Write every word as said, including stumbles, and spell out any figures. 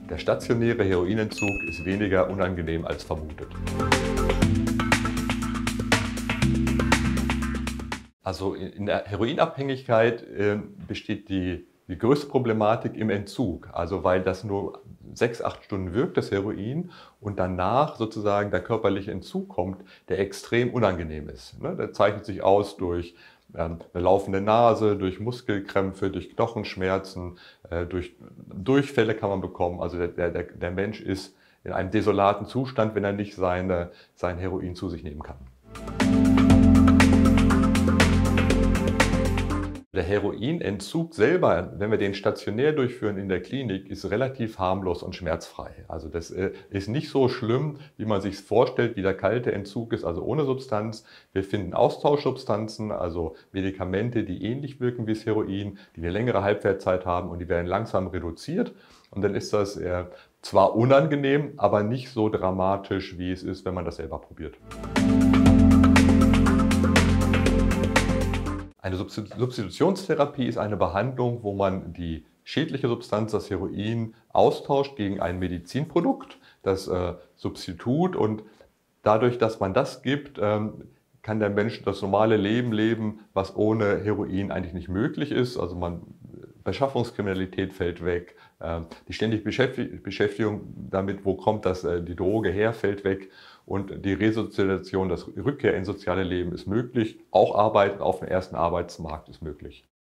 Der stationäre Heroinentzug ist weniger unangenehm als vermutet. Also in der Heroinabhängigkeit äh, besteht die, die größte Problematik im Entzug. Also weil das nur sechs, acht Stunden wirkt, das Heroin, und danach sozusagen der körperliche Entzug kommt, der extrem unangenehm ist. Ne? Der zeichnet sich aus durch ähm, eine laufende Nase, durch Muskelkrämpfe, durch Knochenschmerzen, äh, durch Durchfälle kann man bekommen. Also der, der, der Mensch ist in einem desolaten Zustand, wenn er nicht seine, sein Heroin zu sich nehmen kann. Der Heroinentzug selber, wenn wir den stationär durchführen in der Klinik, ist relativ harmlos und schmerzfrei. Also das ist nicht so schlimm, wie man sich vorstellt, wie der kalte Entzug ist, also ohne Substanz. Wir finden Austauschsubstanzen, also Medikamente, die ähnlich wirken wie das Heroin, die eine längere Halbwertzeit haben, und die werden langsam reduziert. Und dann ist das zwar unangenehm, aber nicht so dramatisch, wie es ist, wenn man das selber probiert. Eine Substitutionstherapie ist eine Behandlung, wo man die schädliche Substanz, das Heroin, austauscht gegen ein Medizinprodukt, das äh, Substitut. Und dadurch, dass man das gibt, ähm, kann der Mensch das normale Leben leben, was ohne Heroin eigentlich nicht möglich ist. Also man, Beschaffungskriminalität fällt weg, äh, die ständige Beschäftigung damit, wo kommt das, äh, die Droge her, fällt weg. Und die Resozialisation, das Rückkehr ins soziale Leben ist möglich. Auch Arbeiten auf dem ersten Arbeitsmarkt ist möglich.